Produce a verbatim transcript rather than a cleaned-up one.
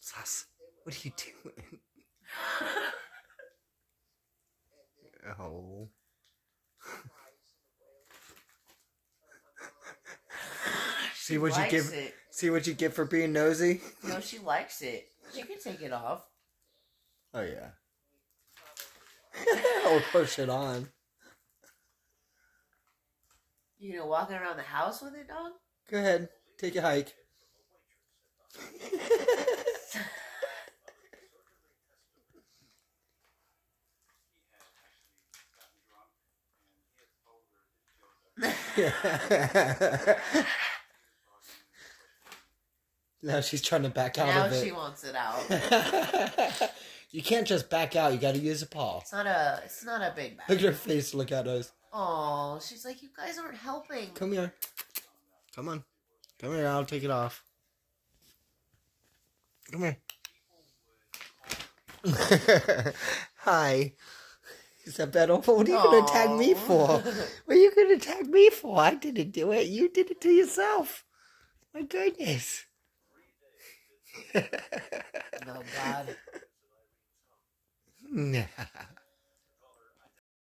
Sas, what are you doing? Oh. She see what you give. it. See what you get for being nosy. No, she likes it. She can take it off. Oh yeah. Or push it on. You know, walking around the house with it, dog? Go ahead, take a hike. Now she's trying to back out now of it. Now she wants it out. You can't just back out. You got to use a paw. It's not a. It's not a big bag. Look at her face. Look at us. Oh, she's like, you guys aren't helping. Come here. Come on. Come here. I'll take it off. Come here. Hi. Is that better? What are you going to attack me for? What are you going to attack me for? I didn't do it. You did it to yourself. My goodness. No, God. Nah.